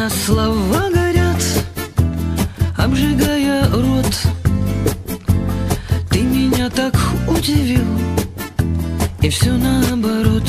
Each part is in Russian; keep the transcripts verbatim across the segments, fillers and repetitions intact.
меня слова горят, обжигая рот. Ты меня так удивил, и все наоборот.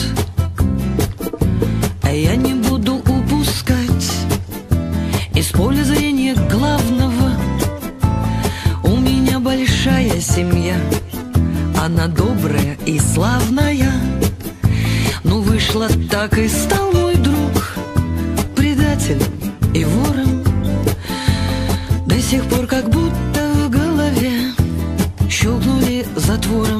А я не буду упускать из поля зрения главного. У меня большая семья, она добрая и славная. Ну вышло так, и стал мой друг предателем и вором. До сих пор как будто в голове щелкнули затвором.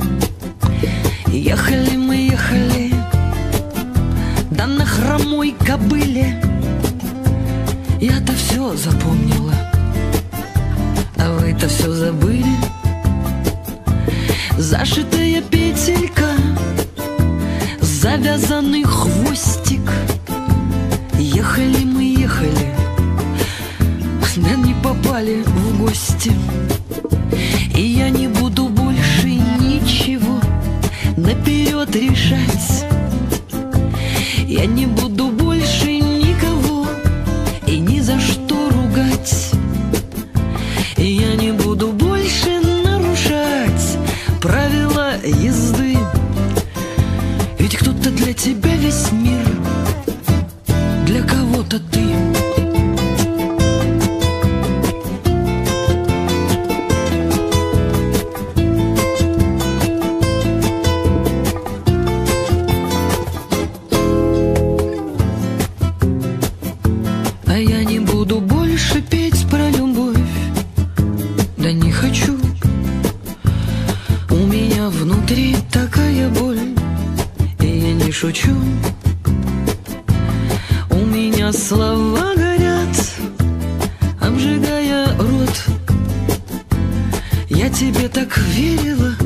Ехали мы, ехали, да на хромой кобыле. Я-то все запомнила, а вы-то все забыли. Зашитая петелька, завязанный хвостик. Ехали мы, ехали, да не попали в гости. И я не буду больше ничего наперед решать. Я не буду больше никого и ни за что ругать. И я не буду больше нарушать правила езды. Ведь кто-то для тебя весь мир, для кого-то ты. А я не буду больше петь про любовь, да не хочу. У меня внутри такая боль, и я не шучу. У меня слова горят, обжигая рот. Я тебе так верила,